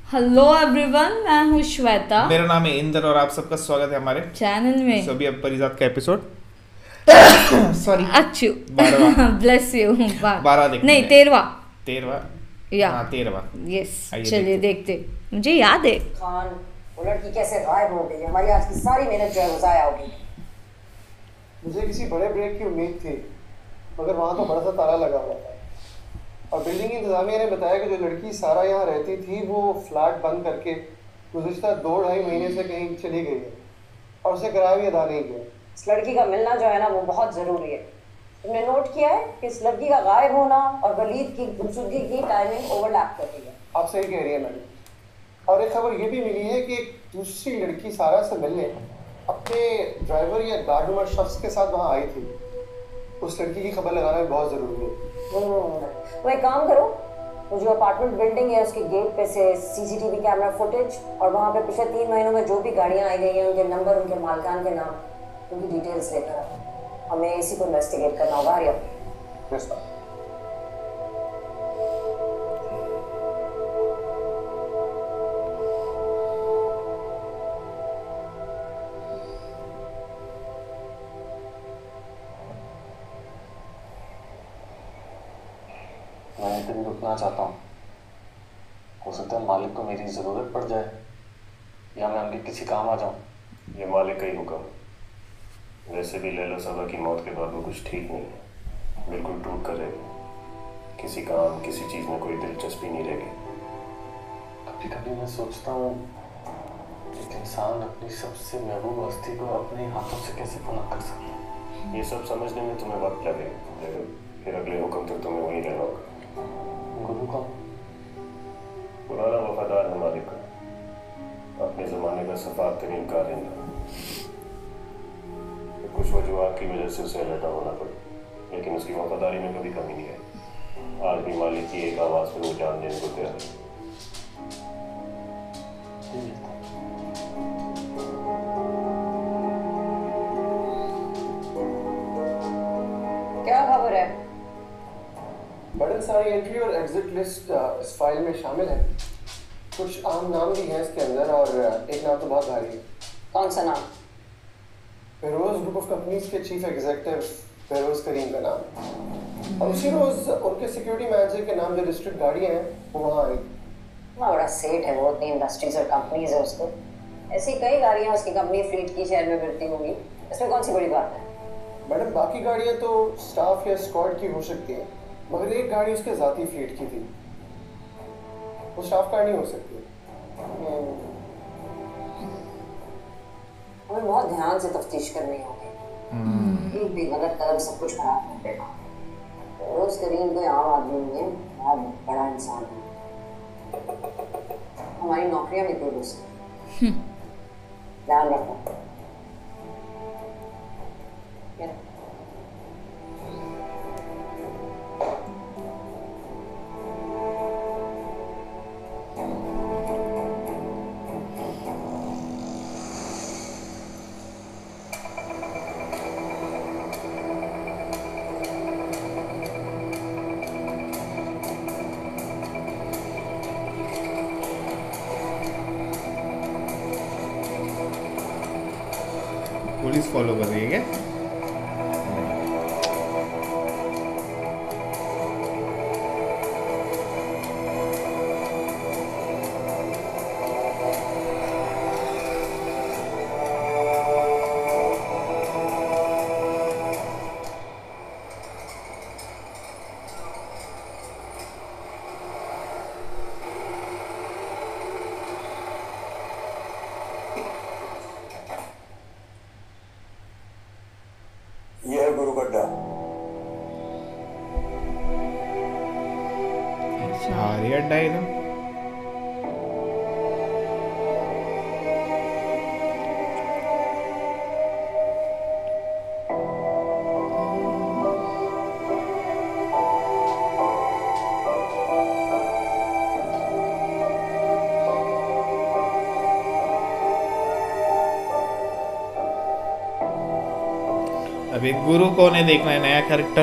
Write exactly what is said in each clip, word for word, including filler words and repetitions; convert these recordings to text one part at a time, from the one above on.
Hello everyone, मैं हूँ श्वेता। मेरा नाम है इंदर और आप सबका स्वागत है हमारे चैनल में। सभी अब परिजात का एपिसोड सॉरी अच्छू बारहवां ब्लेस यू। बारह देखने नहीं, गए। तेरवा तेरवा या हाँ तेरवा। यस, आइए चलिए देखते देखते। मुझे याद है खान, वो लड़की कैसे गायब हो गई। हमारी आज की सारी मेहनत जो है वो जाया हो गई। मुझे किसी बड़े ब्रेक की उम्मीद थी, मगर वहाँ तो बड़ा सा ताला लगा हुआ था। और बिल्डिंग इंतजामिया ने बताया कि जो लड़की सारा यहाँ रहती थी वो फ्लैट बंद करके गुज़िश्ता दो ढाई महीने से कहीं चली गई है और उसे किराया भी अदा नहीं किया। इस लड़की का मिलना जो है ना वो बहुत ज़रूरी है। तुमने नोट किया है कि इस लड़की का गायब होना और वलीद की गुमशुदगी की टाइमिंग ओवरलैप कर रही है। आप सही कह रही है मैडम। और एक खबर ये भी मिली है कि एक दूसरी लड़की सारा से मिलने अपने ड्राइवर या गार्ड नंबर शख्स के साथ वहाँ आई थी। उस लड़की की खबर लगाना भी बहुत ज़रूरी है। तो एक काम करो, वो जो अपार्टमेंट बिल्डिंग है उसके गेट पे से सीसीटीवी कैमरा फुटेज और वहाँ पे पिछले तीन महीनों में जो भी गाड़ियाँ आई गई हैं उनके नंबर, उनके मालिकान के नाम, उनकी डिटेल्स लेकर आओ। हमें इसी को इन्वेस्टिगेट करना होगा। आर्या मैं एक दिन रुकना चाहता हूँ। हो सकता है मालिक को मेरी ज़रूरत पड़ जाए या मैं उनके किसी काम आ जाऊँ। ये मालिक का ही हुक्म। वैसे भी लैला सबा की मौत के बाद वो कुछ ठीक नहीं है, बिल्कुल टूट कर रह गई। किसी काम किसी चीज़ में कोई दिलचस्पी नहीं रह गई। कभी कभी मैं सोचता हूँ एक इंसान अपनी सबसे महबूब हस्ती को अपने हाथों से कैसे पुनः कर सके। ये सब समझने में तुम्हें वक्त लगेगा, फिर अगले हुक्म तक तुम्हें वहीं रहना होगा। गुरु कौन? पुराना वफादार है मालिक का, अपने ज़माने का सफार तरीन कारिंदा। कुछ वजूहात की वजह से उसे अलहदा होना पड़ा, लेकिन उसकी वफादारी में कभी कमी नहीं आई। आज भी मालिक की एक आवाज़ पर वो जान देने को तैयार है। क्या खबर है? बड़ी सारी एंट्री और एग्जिट लिस्ट इस फाइल में शामिल है। कुछ आम नाम भी हैं इसके अंदर और एक नाम तो बहुत भारी है। कौन सा नाम? फेरोज ग्रुप ऑफ कंपनीज के चीफ एग्जीक्यूटिव फेरोज करीम का नाम। और उसी रोज उनके सिक्योरिटी मैनेजर के नाम जो डिस्ट्रिक्ट गाड़ियाँ हैं वो वहाँ आई। इतना बड़ा सेट है वो, इतनी इंडस्ट्रीज और कंपनीज है उसको। ऐसी कई गाड़ियाँ उसकी कंपनी फ्लीट की शहर में मिलती होंगी, इसमें कौन सी बड़ी बात है? मैडम बाकी गाड़ियाँ तो स्टाफ या स्क्वाड की हो सकती है, मगर एक गाड़ी उसके ज़ाती फ्लीट की थी, वो स्टाफ कार नहीं हो सकती। हमें बहुत ध्यान से तफ्तीश करनी होगी। एक भी गलत कदम सब कुछ खराब कर देगा। रोज करीम कोई आम आदमी नहीं है, बहुत बड़ा इंसान है। हमारी नौकरियां भी कोई दूसरी। ध्यान रखो। पुलिस फॉलो कर रही है क्या? ये है गुरु गड्ढा। भारी अड्डा है एकदम। अभी गुरु कौन है देखना है, नया कैरेक्टर।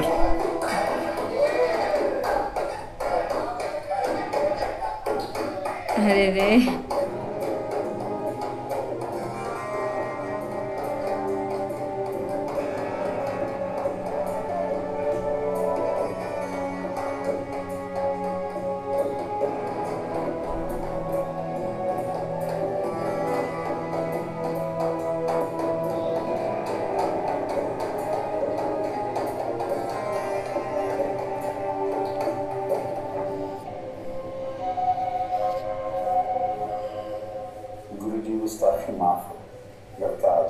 अरे रे। गुरुजी गुस्ताखी माफ हो लगता आज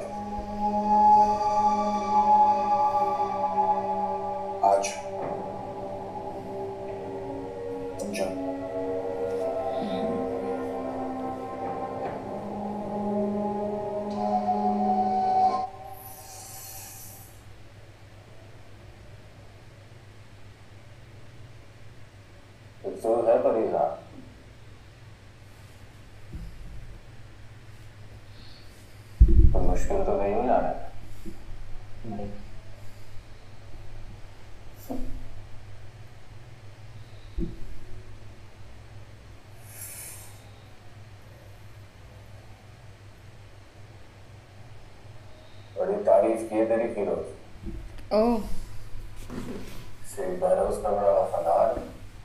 आज तुम जाओ। तो है परिजा, तो मुश्किल तो नहीं हो जाना है। नहीं बड़ी तारीफ की है तेरी फिरोज। ओह। शेख बहरोज का बड़ा वफादार।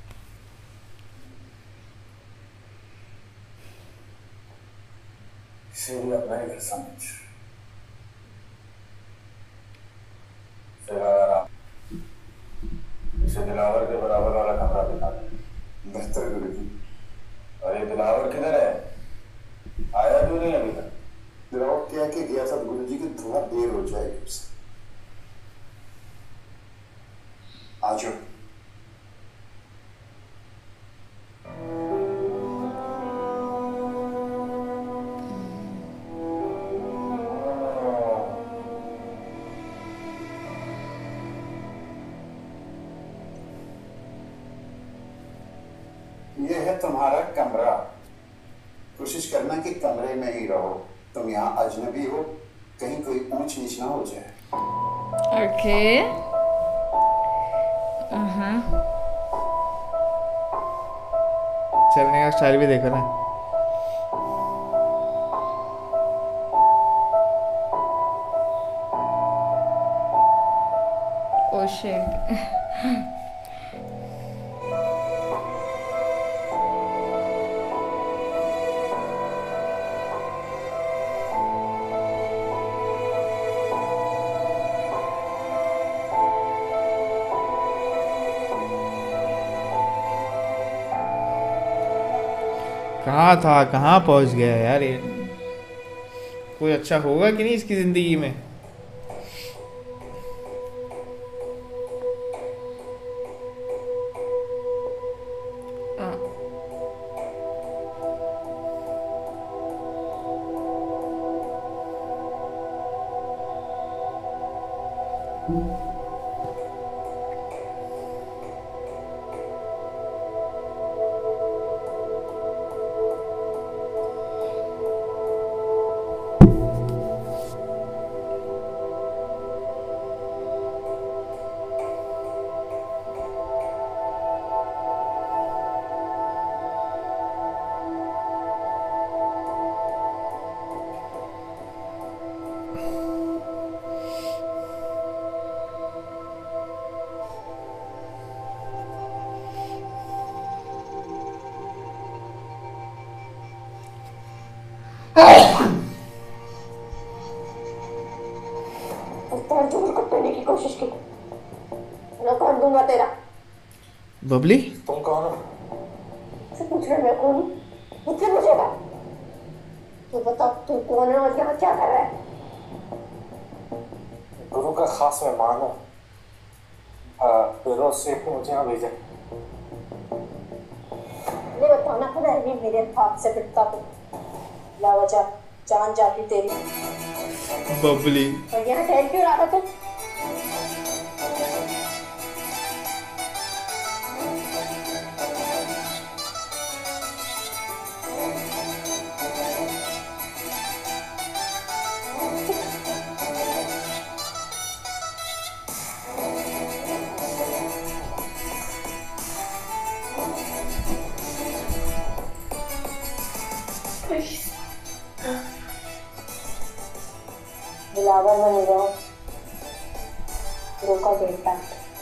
इसे भी अपना ही घर समझ। फिर अगर आप इसे दिलावर के बराबर वाला कमरा दिखा दें। बेहतर गुरुजी। अरे दिलावर किधर है? आया क्यों नहीं अभी तक? दिलावर क्या कि गया था गुरुजी की थोड़ा देर हो जाएगी उससे। आ जाओ। ये है तुम्हारा कमरा। कोशिश करना कि कमरे में ही रहो। तुम यहाँ अजनबी हो, कहीं कोई ऊंच नीच ना हो जाए। ओके। हाँ। चलने का स्टाइल भी देखो ना। Oh shit. कहाँ था, कहाँ पहुँच गया यार ये। कोई अच्छा होगा कि नहीं इसकी जिंदगी में। की कोशिश की, मैं कर दूंगा तेरा। बबली तुम कौन हो? से पूछ रहे मैं कौन हूँ? मुझसे पूछेगा? तू बता तू कौन है और यहाँ क्या कर रहा है? गुरु का खास मेहमान हूँ। फिरोज शेख ने मुझे यहाँ भेजा। ये बताना पड़ा है मेरे हाथ से पिटता तो लावजा जान जाती तेरी। बबली और यहाँ ठहर क्यों रहा था तू? दिलावर बन जाओ, गुरु का बेटा।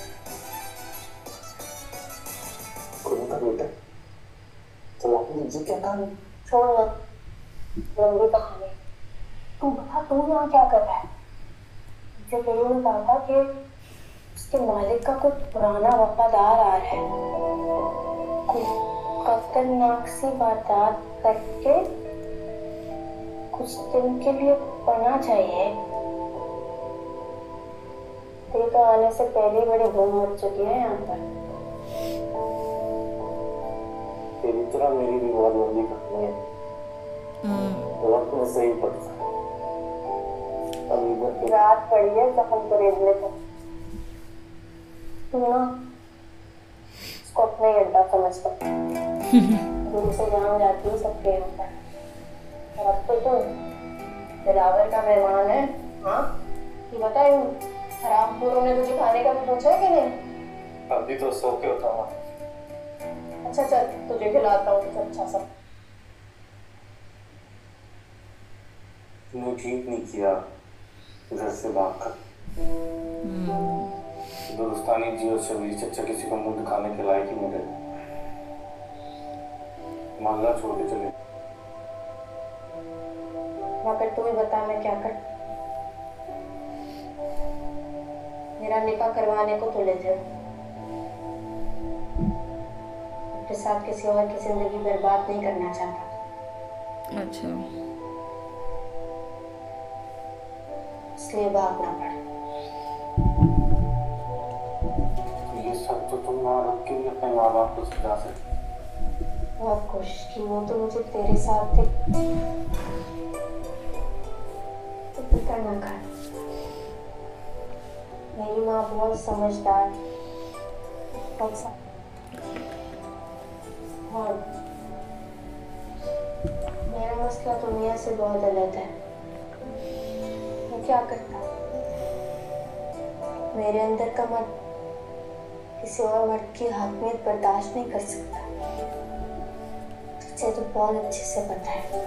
गुरु का बेटा? तो आपने जी क्या कहा? छोड़ ना, लंबी कहानी। तू बता, तू यहाँ क्या कर रहा है? मुझे गुरु ने कहा था कि उसके मालिक का कोई पुराना वफादार आ रहा है, कोई खतरनाक सी वारदात करके कुछ दिन के लिए पढ़ना चाहिए। तेरे का आने से पहले बड़ी धूम मच चुकी है यहाँ पर। तेरी तरह मेरी भी बहुत लंबी कहानी है, वक्त में सही पड़ता है। अभी इधर रात पड़ी है जख्म को रेजने को। तू ना उसको अपना ही अड्डा समझता, दूर से जान जाती है सबके यहाँ पर। और अब तो तू दिलावर का मेहमान है। हाँ, ये बता, इन हरामखोरों ने तुझे खाने का भी पूछा है कि नहीं? अभी तो सो के उठा हुआ। अच्छा चल, तुझे खिलाता हूँ कुछ अच्छा सा। तूने ठीक नहीं किया घर से भागकर। दुरुस्तानी जी और शबीर चचा किसी को मुंह दिखाने के लायक ही नहीं रहे। मोहल्ला छोड़ के चले। मगर तू ही बता, मैं क्या कर? मेरा निकाह करवाने को तो ले जाओ, उसके साथ किसी और की जिंदगी बर्बाद नहीं करना चाहता, अच्छा। इसलिए भागना पड़ा। ये सब तो तुम ना रुक के भी अपने माँ बाप को समझा सकते। बहुत कोशिश की, वो तो मुझे तेरे साथ थे। तो फिक्र ना कर, मेरी माँ बहुत समझदार, बहुत सा और मेरा मसला दुनिया से बहुत अलग है। मैं क्या करता, मेरे अंदर का मर्द किसी और मर्द की हकमियत बर्दाश्त नहीं कर सकता। तुझे तो बहुत अच्छे से पता है।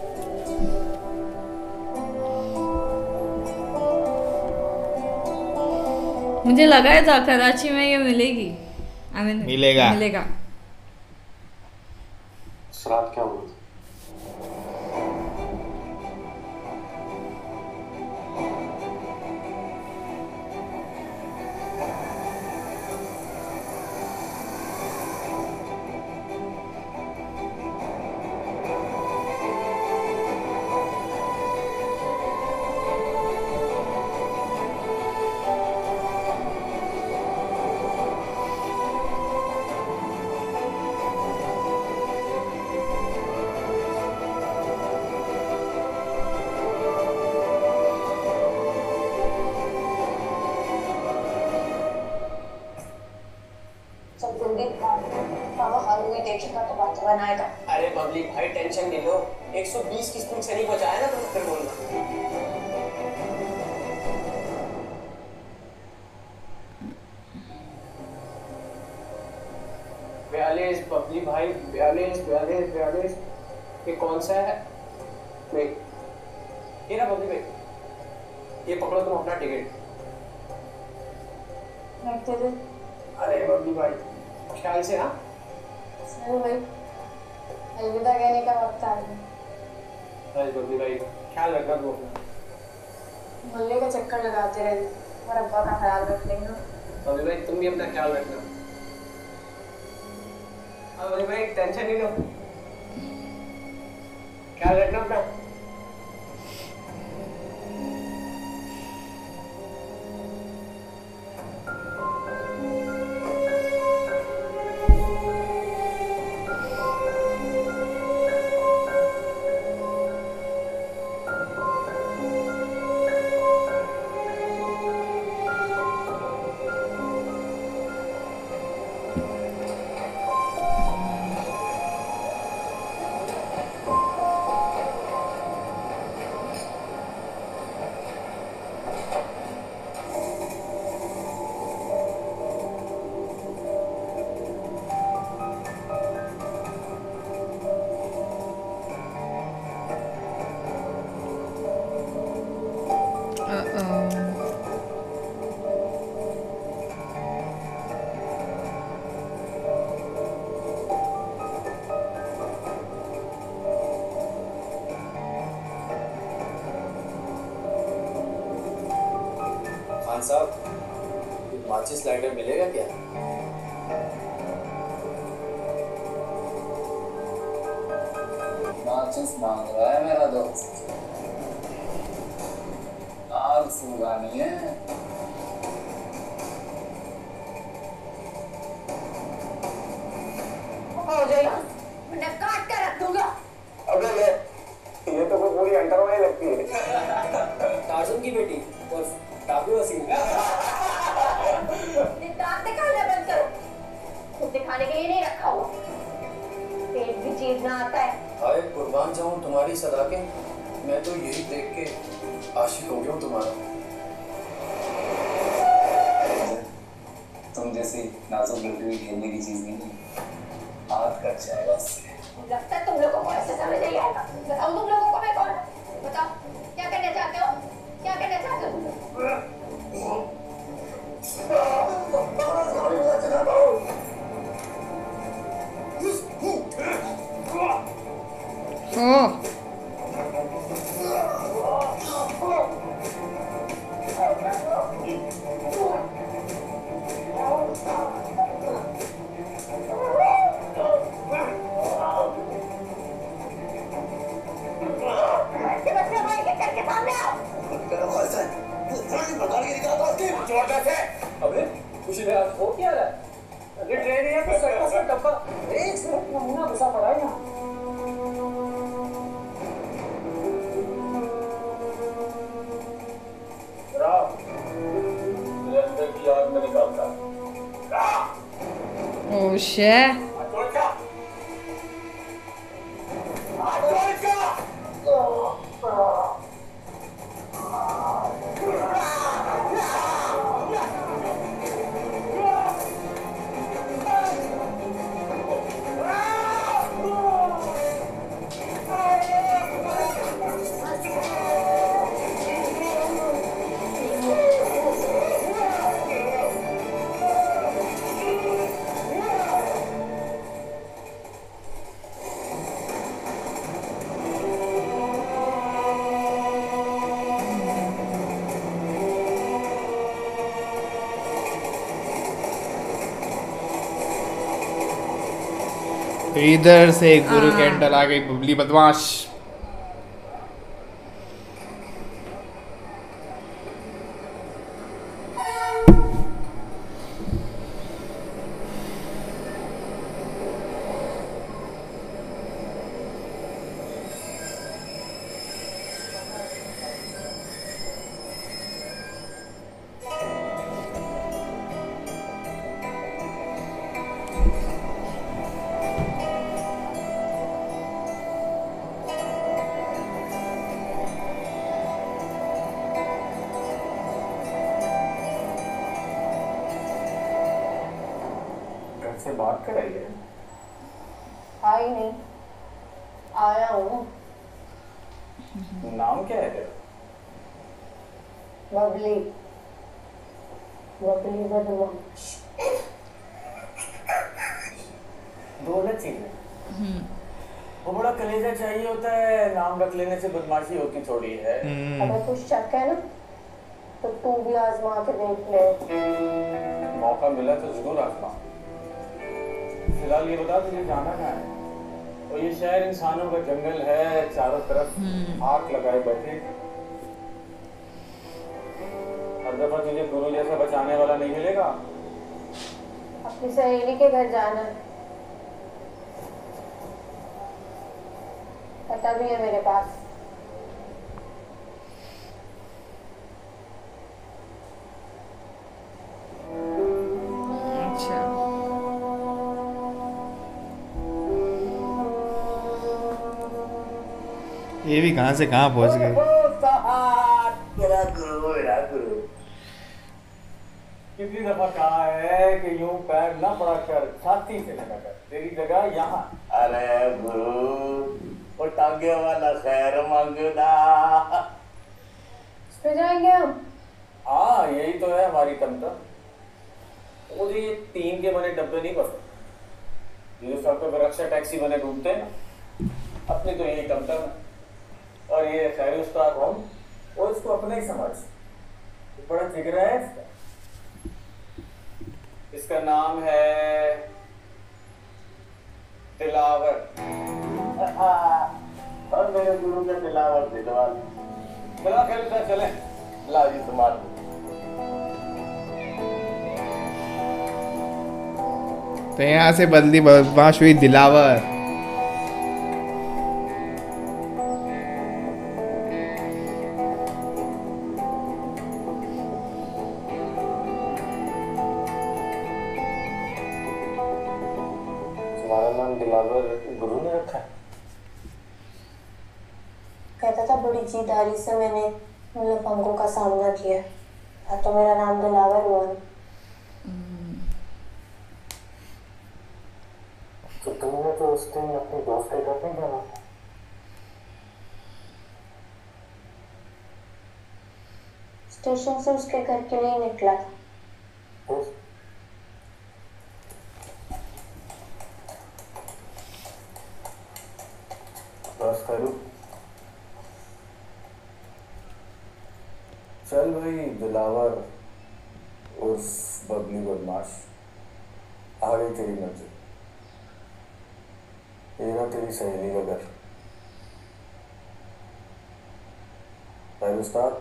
मुझे लगा था कराची में ये मिलेगी। I mean, मिलेगा। मिलेगा। रात क्या हुआ? बनाएगा। अरे बबली भाई टेंशन नहीं लो, एक सौ बीस की स्पीड से नहीं पहुंचाया ना तो फिर बोलना। बयालीस बबली भाई, बयालीस बयालीस बयालीस। ये कौन सा है? नहीं, ये ना बबली भाई, ये पकड़ो तुम अपना टिकट। अरे बबली भाई ख्याल से ना। चलो भाई, अलविदा कहने का वक्त आ गया। अरे बबली भाई ख्याल रखना तुम अपना। मोहल्ले का चक्कर लगाते रहना और अब्बा का ख्याल रख लेना। बबली भाई तुम भी अपना ख्याल रखना। अब बबली भाई टेंशन नहीं लो, ख्याल रखना अपना। साहब माचिस लाइटर मिलेगा क्या? माचिस मांग रहा है मेरा दोस्त, आग सुलगानी है। हो जाए वरना काट कर रख दूंगा। अबे ले, ये तो कोई पूरी अंडरवाई लगती है। टार्जन की बेटी और टापू वसीम। दांत दिखाना बंद करो, कुछ दिखाने के लिए नहीं रखा हुआ, पेट भी चीरना आता है। हाय कुर्बान जाऊं तुम्हारी सदाकें, मैं तो यही देख के आशिक हो गया हूं तुम्हारा। तुम जैसी नाजुक लड़की हुई खेलने की चीज नहीं, हाथ कट जाएगा इससे। लगता है तुम लोगों को ऐसे समझ नहीं आएगा। बताओ तुम लोगों को मैं कौन हूं? बताओ क्या करना चाहते हो, क्या करना चाहते हो तुम लोग? अबे कुछ नहीं आज हो क्या रहा है? अरे ट्रेन है तो सर्कस का डब्बा एक सिर्फ नमूना घुसा पड़ा है यहाँ। राव, अंदर की आग में निकालता। Oh shit. इधर से गुरु कैंडल आ गई, बबली बदमाश। से बात कराइए। आई नहीं, आया हूँ। नाम क्या है तेरा? बबली, बबली बदमाश। दो अलग चीजें। वो बड़ा कलेजा चाहिए होता है, नाम रख लेने से बदमाशी होती थोड़ी है। अगर कुछ शक है ना तो तू भी आजमा के देख ले। मौका मिला तो जरूर आजमा। फिलहाल ये बता तुझे जाना कहाँ है? और ये शहर इंसानों का जंगल है, चारों तरफ आग लगाए बैठे। हर दफा तुझे गुरु जैसा बचाने वाला नहीं मिलेगा। अपनी सहेली के घर जाना पता भी है मेरे पास। ये भी कहां से कहां पहुंच गए। कितनी दफा कहा है कि यूं पैर न पड़ा कर, छाती से लगा कर, तेरी जगह यहाँ। अरे गुरु वो टांगे वाला खैर मांगना। इस पे जाएंगे हम। हाँ यही तो है हमारी तमतम। मुझे ये तीन के बने डब्बे नहीं पसंद। ये सब तो रक्षा टैक्सी बने घूमते हैं ना, अपनी तो यही तमतम है। और ये खैर उस्ताद हम वो इसको अपने ही समझ। बड़ा जिगरा है इसका। इसका नाम है दिलावर। और मेरे गुरु का दिलावर दिलवाल। चला खेलता चले। लाओ जी तुम्हारा। तो यहाँ से बदली बदमाश हुई दिलावर। तुम्हारा नाम दिलावर गुरु ने रखा है? कहता था बड़ी जीदारी से मैंने उन लफंगों का सामना किया, था तो मेरा नाम दिलावर हुआ। तो तुमने तो उस दिन अपनी दोस्त के घर नहीं जाना था। स्टेशन से उसके घर के लिए निकला था। बस करूँ? चल भाई दिलावर उस बबली बदमाश, आ गई तेरी मंजिल। तेरा तेरी सहेली का घर। फायर उस्ताद,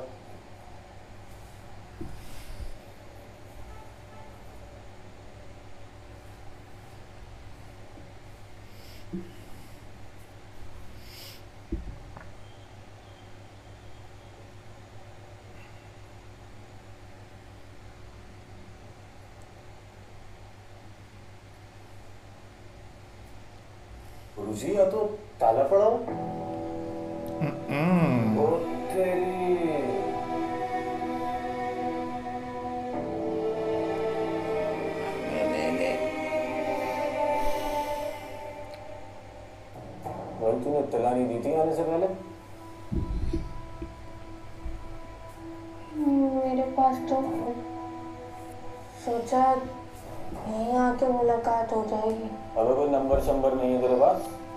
गुरुजी या तो ताला पड़ा हो। ओ तेरी भाई तूने इत्तला नहीं दी थी आने से पहले? मेरे पास तो सोचा यहीं आके मुलाकात हो जाएगी। अबे कोई नंबर शंबर नहीं है तेरे पास?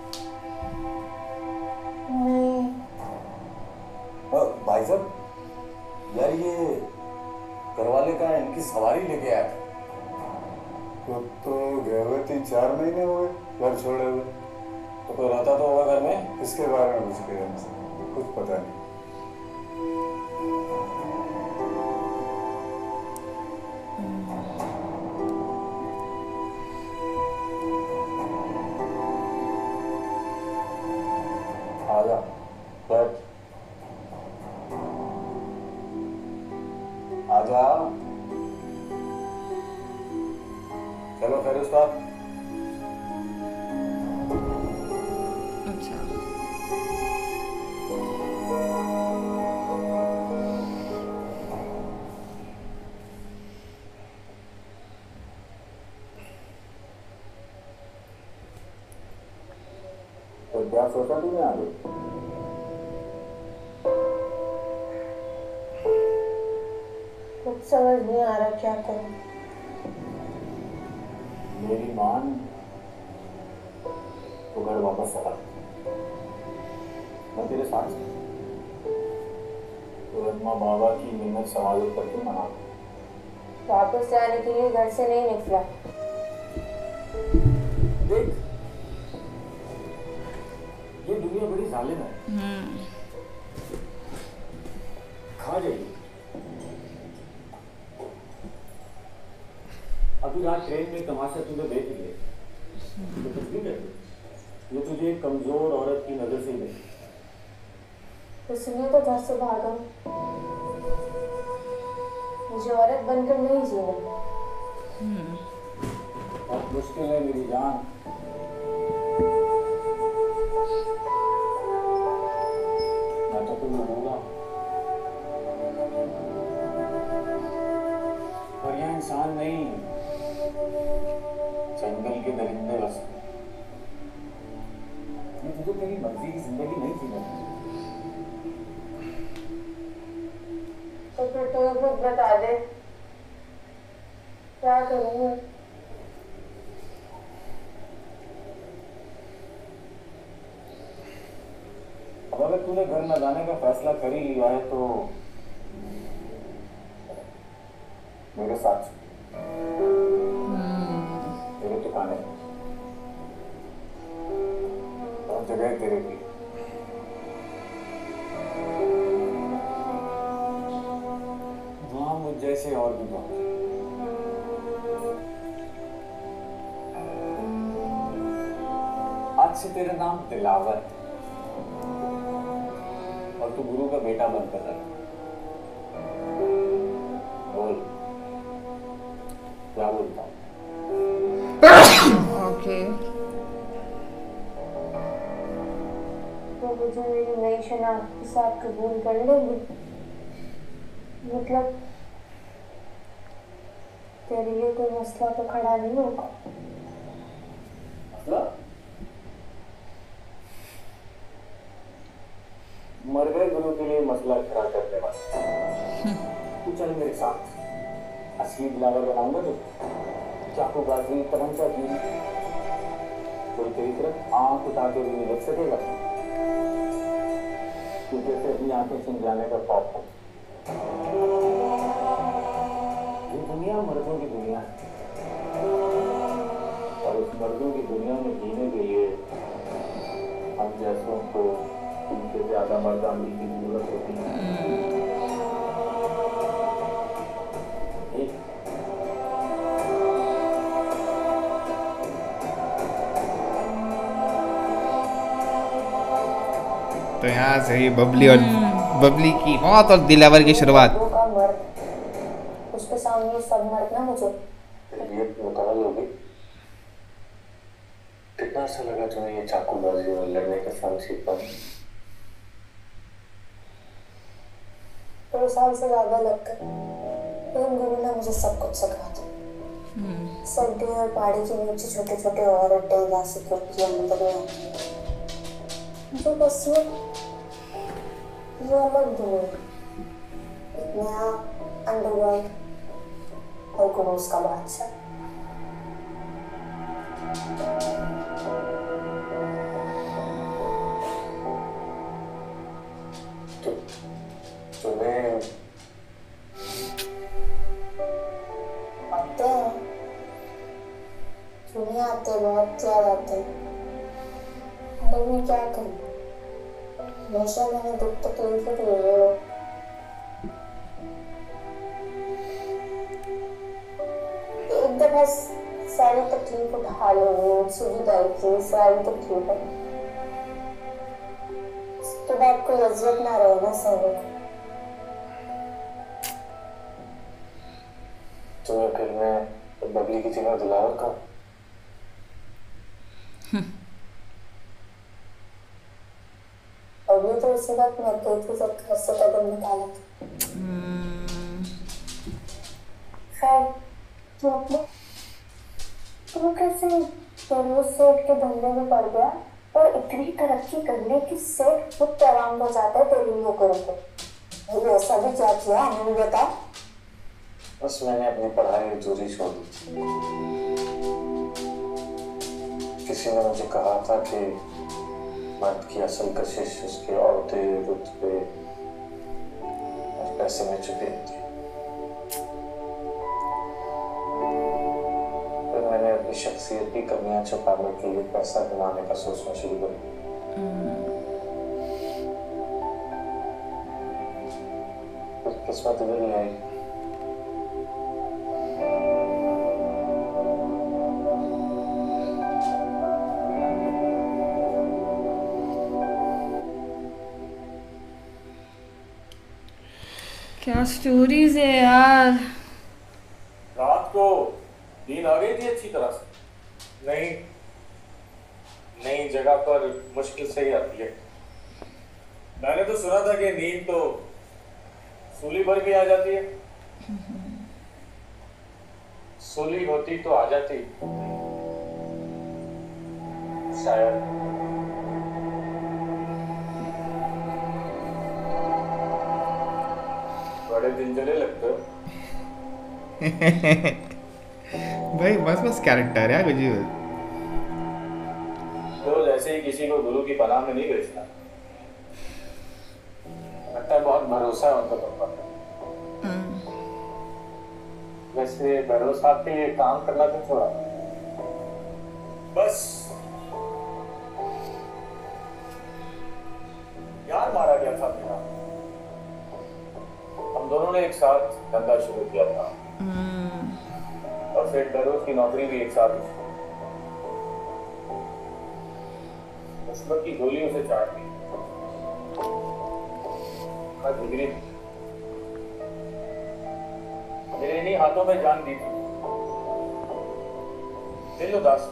नहीं। भाई साहब यार ये घरवाले का इनकी सवारी लेके आया था। तो, तो गए हुए तीन चार महीने हुए घर छोड़े हुए। तो कोई रहता तो होगा घर में? इसके बारे में मुझे कुछ पता नहीं। आजा बैठ। आजा। चलो फिर उस्ताद। अच्छा तो क्या सोचा तूने आगे? कुछ समझ नहीं आ रहा क्या करूं। मेरी मान तो घर वापस आ। मैं तेरे साथ तो रत्मा बाबा की मिन्नत समाधि करके मना। वापस जाने के लिए घर से नहीं निकला। देख ये दुनिया बड़ी जालिम है। खा जाएगी। अभी रात ट्रेन में तमाशा तुझे देख लिए तो कुछ भी कर ये तुझे एक कमजोर औरत की नजर से ही नहीं। इसलिए तो घर से भागा। मुझे औरत बनकर नहीं जीना। बहुत मुश्किल है मेरी जान। मैं तो तुम्हें रहूंगा पर यह इंसान नहीं, जंगल के दरिंदे बस। ये तुझे तेरी मर्जी की जिंदगी नहीं जीना। तो फिर तो खुद बता दे क्या करूँ। अब अगर तूने घर न जाने का फैसला कर ही लिया है तो मेरे साथ तेरे ठिकाने और जगह तेरे लिए। वहाँ मुझ जैसे और भी बहुत। आज से तेरा नाम दिलावर और तू गुरु का बेटा बनकर रहा। बोल क्या बोलता हूँ? ओके तो मुझे मेरी नई शनाख्त के साथ कबूल कर लेंगे? मतलब तेरे लिए कोई मसला तो खड़ा नहीं होगा? मसला? मर गए गुरु के लिए मसला खड़ा करने वाला। तू चल मेरे साथ, असली दिलावर बनाऊंगा तो चाकू बाजी तमंचा की कोई तेरी तरफ आंख उठा के भी नहीं देख सकेगा, क्योंकि उसे अपनी आंखें छिन जाने का खौफ है। ये दुनिया मर्दों की दुनिया है और उस मर्दों की दुनिया में जीने के लिए हम जैसों को उनसे ज्यादा मर्दानी की जरूरत होती है। तो यहाँ से ही बबली और बबली की मौत और दिलावर की शुरुआत। उसके सामने सब मर्द ना मुझे मुकम्मल होगी। कितना अच्छा लगा तुम्हें ये चाकूबाजी और लड़ने का फन सीखा? दो साल से ज्यादा लग गए। प्रेम गुरु ने मुझे सब कुछ सिखा दिया। सर्दी और पहाड़ी के नीचे छोटे छोटे और अड्डे जैसे कुर्तियां अंदर में जो बस ये ये अलग दुनिया, एक नया अंडरवर्ल्ड और गुरुस का बादशाह। तो तुम्हें आते हैं, चुने आते बहुत ज्यादा आते हैं, अगर मैं क्या करूं? हमेशा मैंने दुख तकलीफ दिए हो। एक दफा सारी तकलीफ उठा लो, सुविधाएं की सारी तकलीफ, उसके बाद कोई अजरत ना रहे ना सहने को। तुम्हें फिर मैं बबली की जगह दिलावर का और ये तो उसी वक्त मर गई थी जब घर से कदम निकाला था। खैर तू अपने तू कैसे तेरे सेठ के धंधे में पड़ गया और इतनी तरक्की करने की सेठ खुद पैगाम हो जाता है तेरे लिए करोगे? ये ऐसा भी क्या किया हमें बता। बस मैंने अपनी पढ़ाई अधूरी छोड़ दी। किसी ने मुझे कहा था कि मर्द की असल कशिश उसके औहदे, रुतबे और पैसे में छुपी होती है। फिर मैंने अपनी शख्सियत की कमियां छुपाने के लिए पैसा कमाने का सोचना शुरू कर दिया। फिर किस्मत इधर ही आई। क्या स्टोरीज है यार। रात को नींद आ गई थी अच्छी तरह से? नहीं, नई जगह पर मुश्किल से ही आती है। मैंने तो सुना था कि नींद तो सूली भर भी आ जाती है। सूली होती तो आ जाती शायद। बड़े दिन चले लगते हो। भाई बस बस कैरेक्टर है कुछ भी। तो जैसे ही किसी को गुरु की पनाह में नहीं भेजता, लगता है बहुत भरोसा है उनका तुम पर। वैसे बहरोज साहब के लिए काम करना क्यों छोड़ा? बस यार मारा गया था मेरा। हम दोनों ने एक साथ धंधा शुरू किया था और फिर बहरोज की नौकरी भी एक साथ हुई। किस्मत की गोली उसे चाट दी। डिग्री मेरे इन्हीं हाथों में जान दी थी। दिल उदास।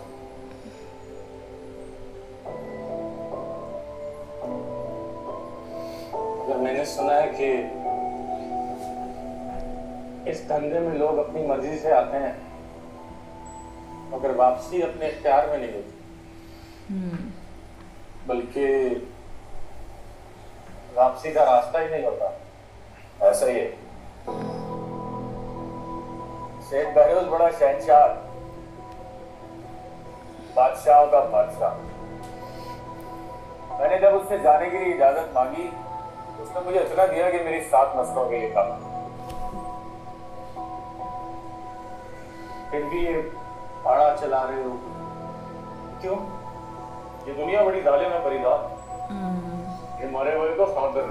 जब मैंने सुना है कि इस धंधे में लोग अपनी मर्जी से आते हैं मगर वापसी अपने इख्तियार में नहीं होती, बल्कि वापसी का रास्ता ही नहीं होता। ऐसा ही है। शेख बहरोज बड़ा शहंशाह, बादशाहों का बादशाह। मैंने जब उससे जाने के लिए इजाजत मांगी, उसने मुझे इतना दिया कि मेरी सात नस्लों के लिए था। फिर भी ये पाड़ा चला रहे हो क्यों? ये दुनिया बड़ी जालिम है परिदार। ये मरे हुए को खातर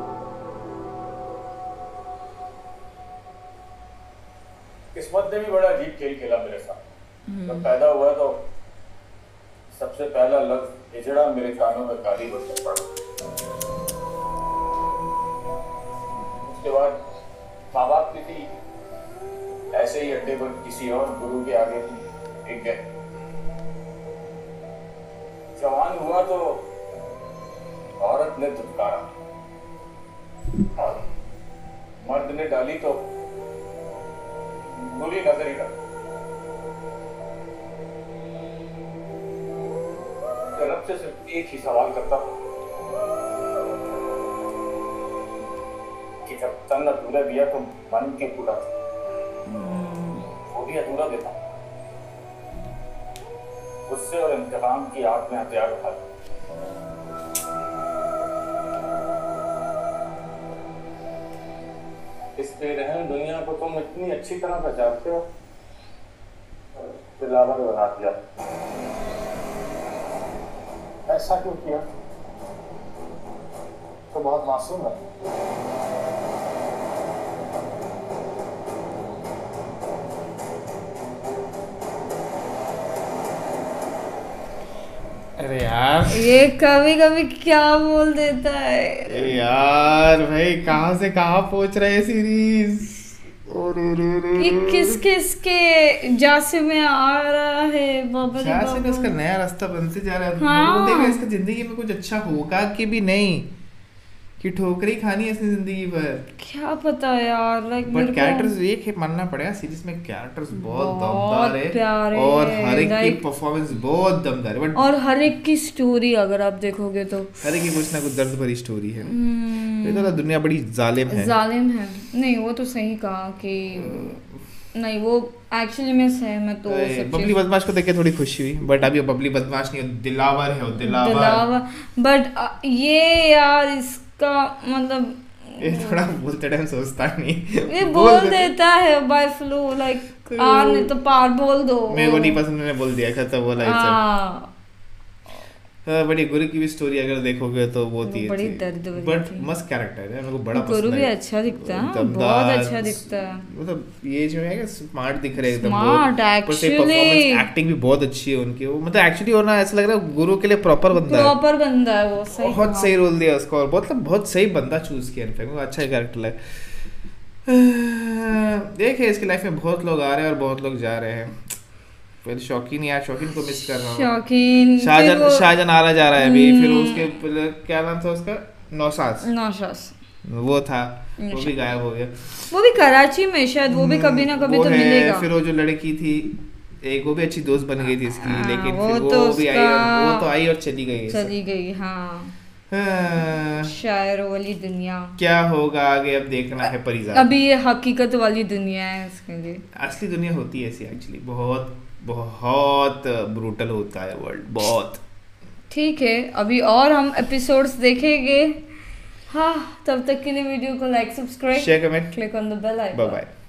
किस्मत ने भी बड़ा अजीब खेल खेला मेरे साथ। जब पैदा हुआ तो सबसे पहला लफ्ज हिजड़ा मेरे कानों में गाली बनकर पड़ा। उसके बाद माँ बाप की थी, ऐसे ही अड्डे पर किसी और गुरु के आगे थी एक है। जवान हुआ तो औरत ने धुतकारा और मर्द ने डाली तो बुरी नजर ही रखी। रब से सिर्फ एक ही सवाल करता कि जब तन अधूरा दिया तो मन के पूरा वो भी अधूरा देता। गुस्से और इंतकाम की आग में हथियार उठा लिया। इस बेरहम दुनिया को तुम इतनी अच्छी तरह पहचानते हो, दिलावर बना दिया। ऐसा क्यों किया? तो बहुत मासूम है। अरे यार ये कभी कभी क्या बोल देता है। अरे यार भाई कहाँ से कहाँ पहुंच रहे हैं सीरीज। ये किस किस के जासे में आ रहा है बाबा रे जासे में बाबा। इसका नया रास्ता बनते जा रहा है। हाँ। मेरे को देखा इसका जिंदगी में कुछ अच्छा होगा कि भी नहीं, कि ठोकरी खानी है इसने जिंदगी भर। क्या पता यार, लाइक बट कैरेक्टर्स एक है मानना पड़ेगा, सीरीज में कैरेक्टर्स बहुत बहुत दमदार है प्यारे और हर एक की like- परफॉर्मेंस बहुत दमदार है। बट और हर एक की स्टोरी अगर आप देखोगे तो हर एक की कुछ ना कुछ दर्द भरी स्टोरी है। ये तो दुनिया बड़ी जालिम है। जालिम है। नहीं वो तो सही कहा कि नहीं, वो एक्चुअली में सहमत तो बबली बदमाश को देख के थोड़ी खुशी हुई, बट अभी बबली बदमाश नहीं, दिलावर है वो दिलावर। दिलावर बट ये यार इसका मतलब ये थोड़ा बोलते टाइम सोचता नहीं, ये बोल, बोल देता है बाय फ्लो, लाइक आर नहीं तो पार बोल दो। मेरे को नहीं पसंद, मैंने बोल दिया खत्म बोला ऐसा। बड़ी गुरु की भी स्टोरी अगर देखोगे तो वो थी बड़ी दर्द भरी, बट मस्त कैरेक्टर है, मेरे को बड़ा पसंद है। गुरु भी अच्छा दिखता है, बहुत अच्छा दिखता है। मतलब ये जो है स्मार्ट दिख रहे हैं एकदम, स्मार्ट एक्चुअली, परफॉर्मेंस एक्टिंग भी बहुत अच्छी है उनकी। वो मतलब एक्चुअली वो ना ऐसा लग रहा है गुरु के लिए प्रॉपर बंदा है, प्रॉपर बंदा है वो। सही बहुत सही रोल दिया उसको और मतलब बहुत सही बंदा चूज किया। इनफैक्ट वो अच्छा कैरेक्टर लगा। देखिए इसकी लाइफ में बहुत लोग आ रहे हैं और बहुत लोग जा रहे हैं। फिर शौकीन यार, शौकीन को मिस कर रहा हूँ। शौकीन शाहजहान वो... शाहजहान आरा जा रहा है अभी। फिर उसके क्या नाम था उसका, नौशाद नौशाद वो था, वो भी गायब हो गया। वो भी कराची में शायद, वो भी कभी ना कभी तो मिलेगा। फिर वो जो लड़की थी एक, वो भी अच्छी दोस्त बन गई थी इसकी। हाँ, लेकिन वो फिर तो वो भी आई और वो तो आई और चली गई चली गई हाँ, हाँ। शायरों वाली दुनिया क्या होगा आगे अब देखना है परिज़ाद। अभी ये हकीकत वाली दुनिया है इसके लिए। असली दुनिया होती है ऐसी एक्चुअली, बहुत बहुत ब्रूटल होता है वर्ल्ड, बहुत। ठीक है अभी और हम एपिसोड्स देखेंगे। हाँ तब तक के लिए वीडियो को like, subscribe, share, comment, click on the bell icon. Bye bye.